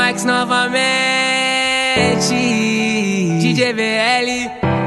Max novamente, DJ VL.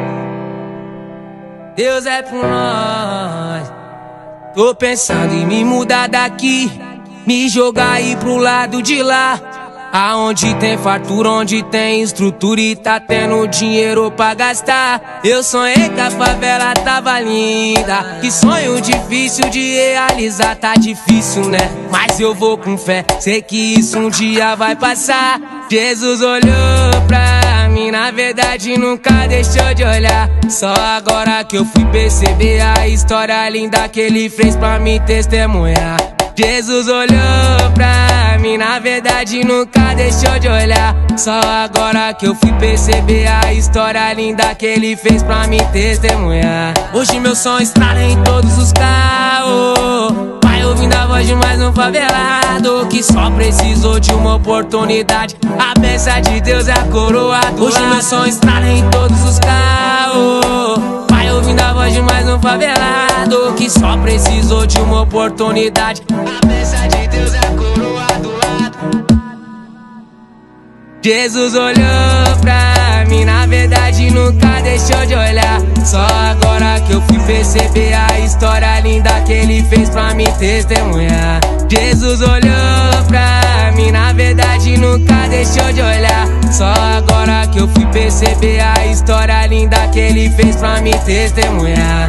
Deus é por nós. Tô pensando em me mudar daqui, me jogar aí pro lado de lá, aonde tem fartura, onde tem estrutura e tá tendo dinheiro pra gastar. Eu sonhei que a favela tava linda, que sonho difícil de realizar. Tá difícil, né? Mas eu vou com fé, sei que isso um dia vai passar. Jesus olhou pra mim, na verdade nunca deixou de olhar. Só agora que eu fui perceber a história linda que ele fez pra me testemunhar. Jesus olhou pra mim, na verdade nunca deixou de olhar. Só agora que eu fui perceber a história linda que ele fez pra me testemunhar. Hoje meu som estrala em todos os carros, vai ouvindo a voz de mais um favelado que só precisou de uma oportunidade. A bênção de Deus é a coroa do Hoje meu som estrala em todos os carros, vai ouvindo a voz de mais um favelado que só precisou de uma oportunidade. A bênção de Deus é a coroa do lado. Jesus olhou pra mim, na verdade nunca deixou de olhar. Só agora que eu fui perceber a história linda que ele fez pra me testemunhar. Jesus olhou pra mim, na verdade nunca deixou de olhar. Só agora que eu fui perceber a história linda que ele fez pra me testemunhar.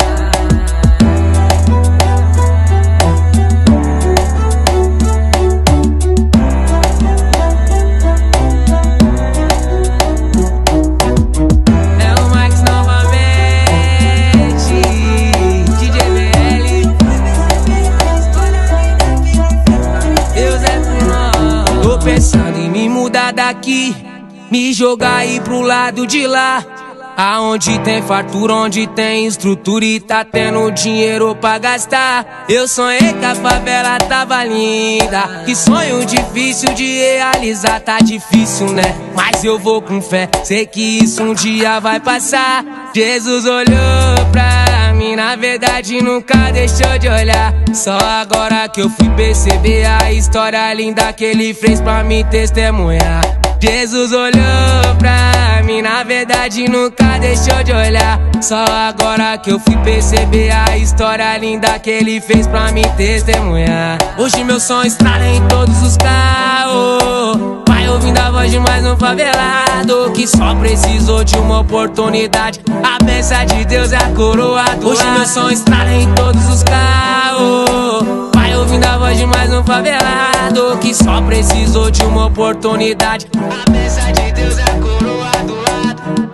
Pensando em me mudar daqui, me jogar aí pro lado de lá, aonde tem fartura, onde tem estrutura e tá tendo dinheiro pra gastar. Eu sonhei que a favela tava linda, que sonho difícil de realizar. Tá difícil, né? Mas eu vou com fé, sei que isso um dia vai passar. Jesus olhou pra mim, na verdade nunca deixou de olhar. Só agora que eu fui perceber a história linda que ele fez pra me testemunhar. Jesus olhou pra mim, na verdade nunca deixou de olhar. Só agora que eu fui perceber a história linda que ele fez pra me testemunhar. Hoje meu som estrala em todos os carros, vai ouvindo a voz de mais um favelado que só precisou de uma oportunidade. A bênção de Deus é a coroa do Hoje meu som estrala em todos os carros, vai ouvindo a voz de mais um favelado que só precisou de uma oportunidade. A bênção de Deus é a coroa do lado.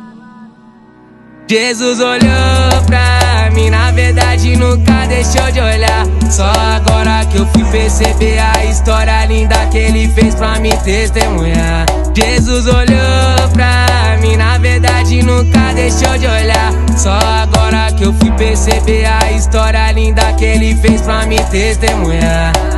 Jesus olhou pra mim, na verdade nunca deixou de olhar. Só agora que eu fui perceber a história linda que ele fez pra me testemunhar. Jesus olhou pra mim, na verdade nunca deixou de olhar. Só agora que eu fui perceber a história linda que ele fez pra me testemunhar.